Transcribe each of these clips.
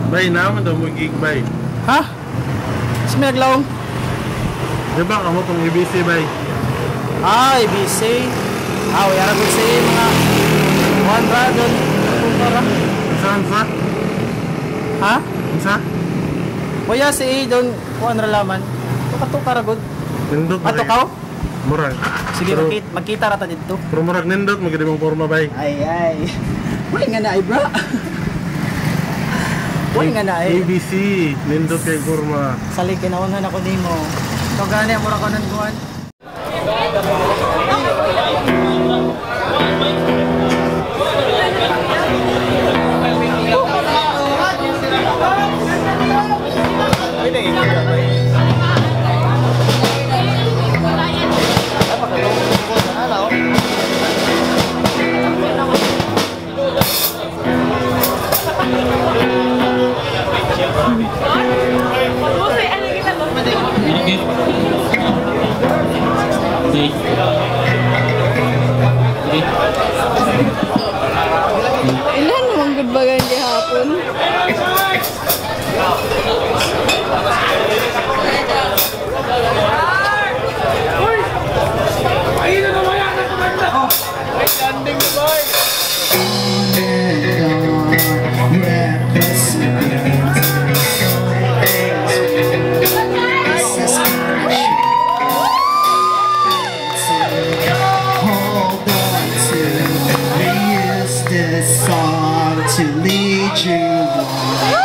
Bay, naman daw mo gig, bay. Ha? Mas may naglaong? Diba ka mo itong ABC, bay? Ah, ABC. Ah, wala ko sa mga 100 doon. Saan sa? Ha? Sa? Wala si A doon. Kuhan ralaman. Tuka-tuka ragod. Nindot ba? Matukaw? Murag. Sige, magkita rata dito. Pero murag nindot, magiging mong forma, bay. Ay. Wala nga na ay, bro. Wala nga na ay. ABC, nindot kay forma. Sali, kinawangan ako ni mo. Ito gani, mura ko nang kuhan. Ilan namang good bagay di hapon? Landing na boy! Song to lead you on.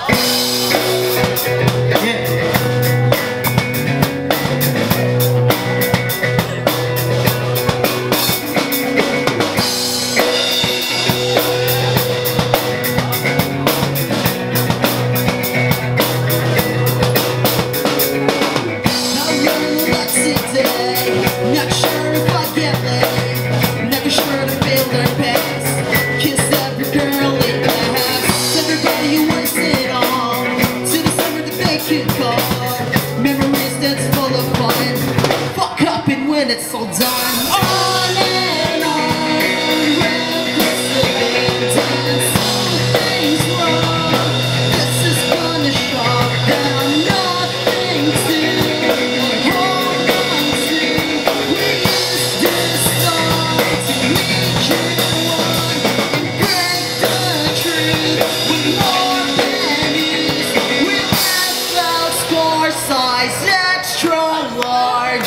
Not sure if I get laid, never sure to feel their pace. Kiss every girl in the house, everybody you wasted on, to the summer that they could call. Memories that's full of fun, fuck up and when it's all done. On and on, reckless abandon, something's wrong. This is gonna shock down, nothing to hold on to. We used this song to lead you on and break the truth with more than ease. We left out score size extra large.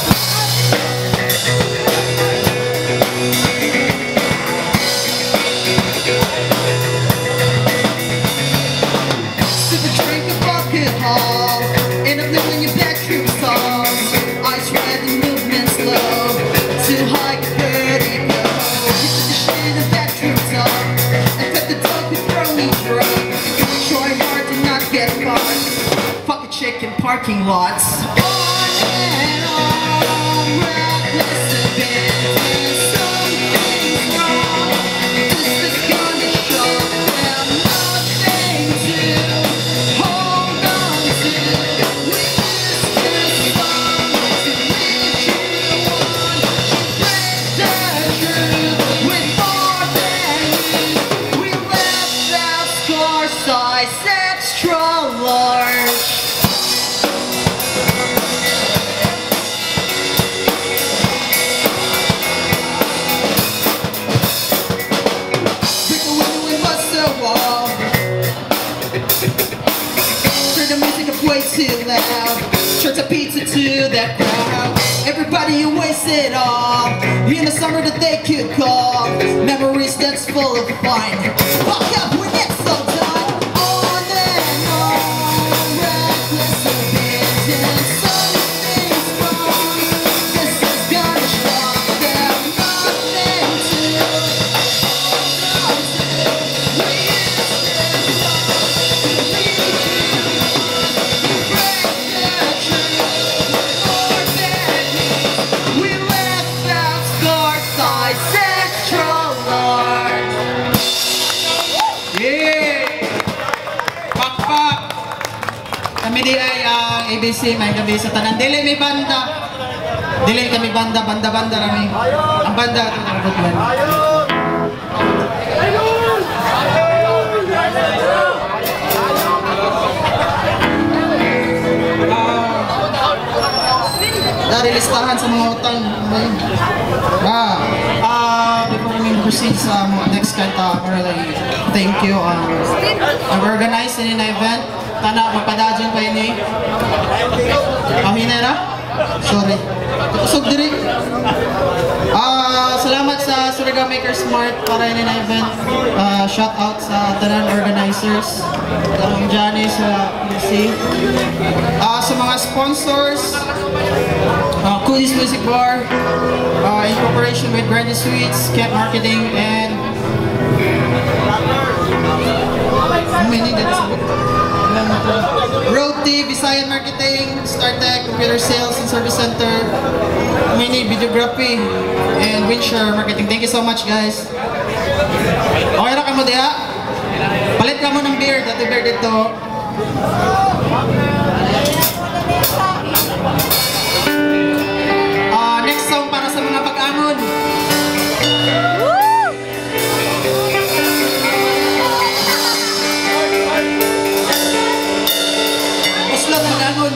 Sip a drink of alcohol, end up living your bedroom songs. Eyes red and movement slow, too high, vertigo. Get the shit in the bedroom talk, and pet the dog with brony drug. Try hard to not get caught, fuck a chick in parking lots. On and on, reckless abandon, something's wrong. This is gonna show them nothing to hold on to. We used this song to lead you on, break the truth with more than ease. We left out score size extra large. Break the window and bust the wall. Turn the music up way too loud. Shirts a pizza to that crowd. Everybody you wasted off in the summer that they could call. Memories that's full of fun. Fuck up when it's all done. On and on, reckless abandon. Something's wrong. This is gonna shock them. Nothing to hold on to. We used this song to lead you on. Break the truth more than ease. We left out score size extra large. Yeah! Pak! Kami di ay ang ABC, may gabi sa tanan. Dili may banda. Dili kami banda rami. Ang banda ito ng Butlan. listahan sa mga utang. Before we proceed sa next kanta, really thank you. I've organized in an event. Tana, magpadadyan pa yun eh. Hinera? Sorry. Usog diri. Salamat sa Surigao Maker Smart para in an event. Shout out sa tanan organizers. Ang Johnny sa PC. Sa mga sponsors, Coolies Music Bar, in cooperation with Brandy Sweets, Camp Marketing, and Road T, Visayan Marketing, StarTech, Computer Sales and Service Center, Mini Videography, and Windshare Marketing. Thank you so much, guys. Okay na ka mo diha? Palit ka mo ng beer, dati beer dito. Next song para sa mga pag-angon. Uslot mag-angon.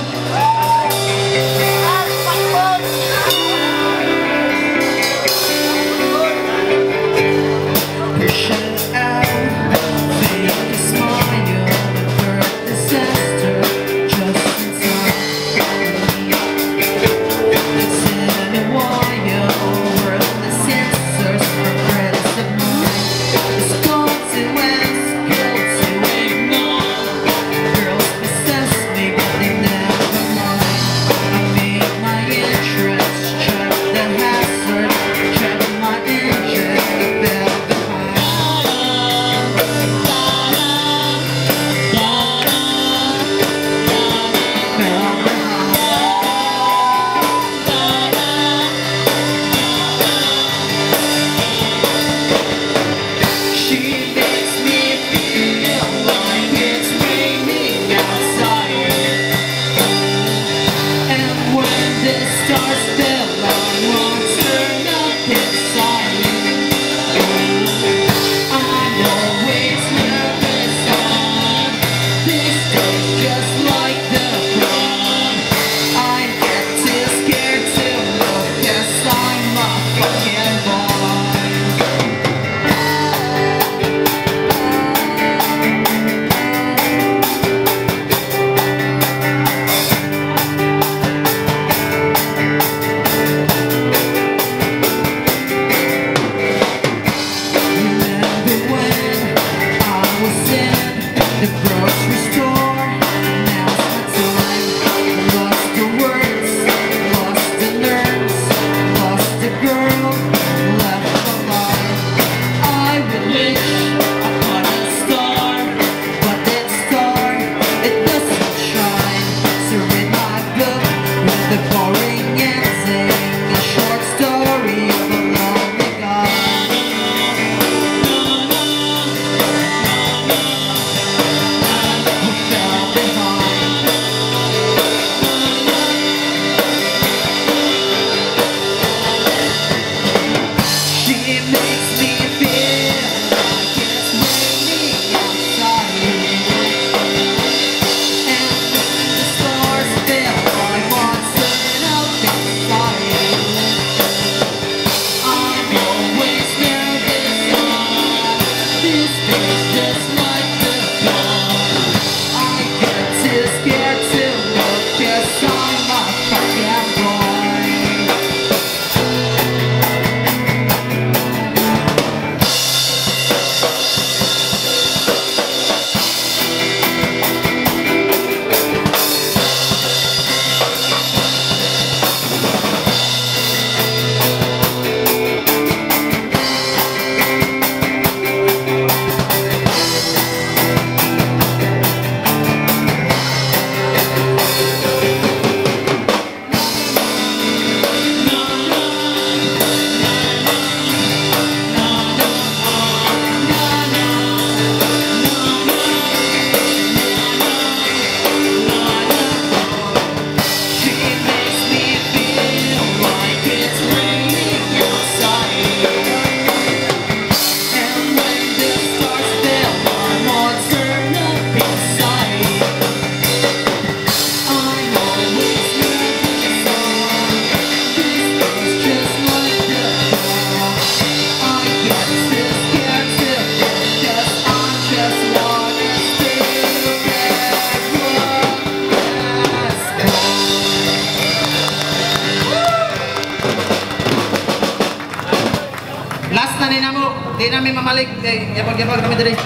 kami mamalik. Yapag-yapag kami dali.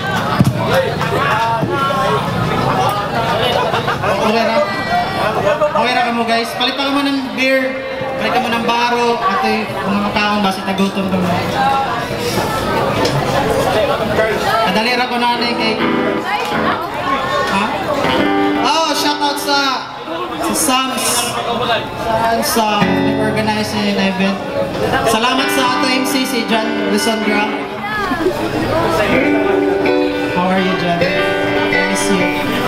Okay na. Okay na kamo guys. Palit pa mo ng beer. Palit ka mo ng baro. At mga kaon basi tagutom ka mo. Kadalira ko na kay... Ha? Oh, shoutout sa Sam's sa organizing event. Salamat sa ato MC si John Lysandra. How are you, John? I miss you.